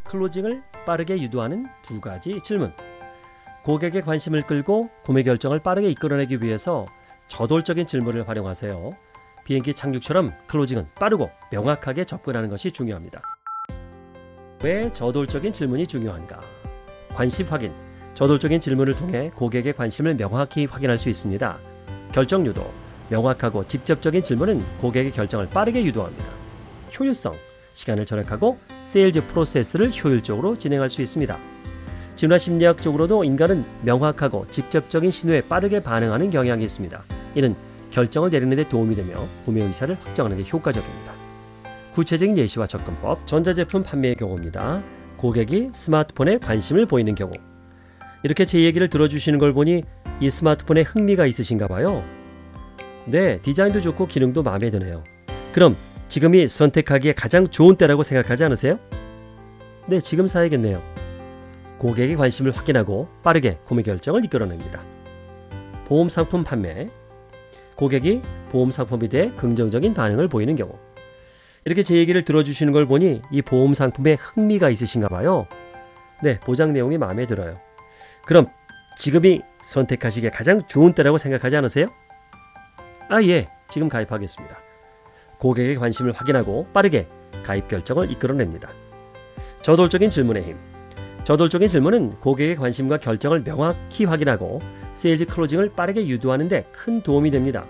클로징을 빠르게 유도하는 두 가지 질문. 고객의 관심을 끌고 구매 결정을 빠르게 이끌어내기 위해서 저돌적인 질문을 활용하세요. 비행기 착륙처럼 클로징은 빠르고 명확하게 접근하는 것이 중요합니다. 왜 저돌적인 질문이 중요한가? 관심 확인. 저돌적인 질문을 통해 고객의 관심을 명확히 확인할 수 있습니다. 결정 유도. 명확하고 직접적인 질문은 고객의 결정을 빠르게 유도합니다. 효율성. 시간을 절약하고 세일즈 프로세스를 효율적으로 진행할 수 있습니다. 진화심리학적으로도 인간은 명확하고 직접적인 신호에 빠르게 반응하는 경향이 있습니다. 이는 결정을 내리는 데 도움이 되며 구매 의사를 확정하는 데 효과적입니다. 구체적인 예시와 접근법, 전자제품 판매의 경우입니다. 고객이 스마트폰에 관심을 보이는 경우. 이렇게 제 얘기를 들어주시는 걸 보니 이 스마트폰에 흥미가 있으신가 봐요. 네, 디자인도 좋고 기능도 마음에 드네요. 그럼 지금이 선택하기에 가장 좋은 때라고 생각하지 않으세요? 네, 지금 사야겠네요. 고객의 관심을 확인하고 빠르게 구매 결정을 이끌어냅니다. 보험 상품 판매. 고객이 보험 상품에 대해 긍정적인 반응을 보이는 경우. 이렇게 제 얘기를 들어주시는 걸 보니 이 보험 상품에 흥미가 있으신가 봐요. 네, 보장 내용이 마음에 들어요. 그럼 지금이 선택하시기에 가장 좋은 때라고 생각하지 않으세요? 예, 지금 가입하겠습니다. 고객의 관심을 확인하고 빠르게 가입 결정을 이끌어냅니다. 저돌적인 질문의 힘. 저돌적인 질문은 고객의 관심과 결정을 명확히 확인하고 세일즈 클로징을 빠르게 유도하는 데 큰 도움이 됩니다.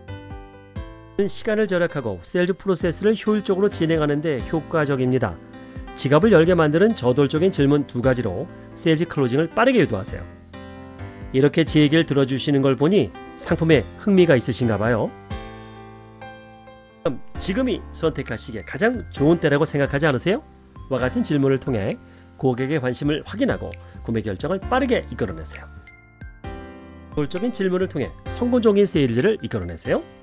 시간을 절약하고 세일즈 프로세스를 효율적으로 진행하는 데 효과적입니다. 지갑을 열게 만드는 저돌적인 질문 두 가지로 세일즈 클로징을 빠르게 유도하세요. 이렇게 제 얘기를 들어주시는 걸 보니 상품에 흥미가 있으신가 봐요. 그럼 지금이 선택하시기에 가장 좋은 때라고 생각하지 않으세요? 와 같은 질문을 통해 고객의 관심을 확인하고 구매 결정을 빠르게 이끌어내세요. 저돌적인 질문을 통해 성공적인 세일즈를 이끌어내세요.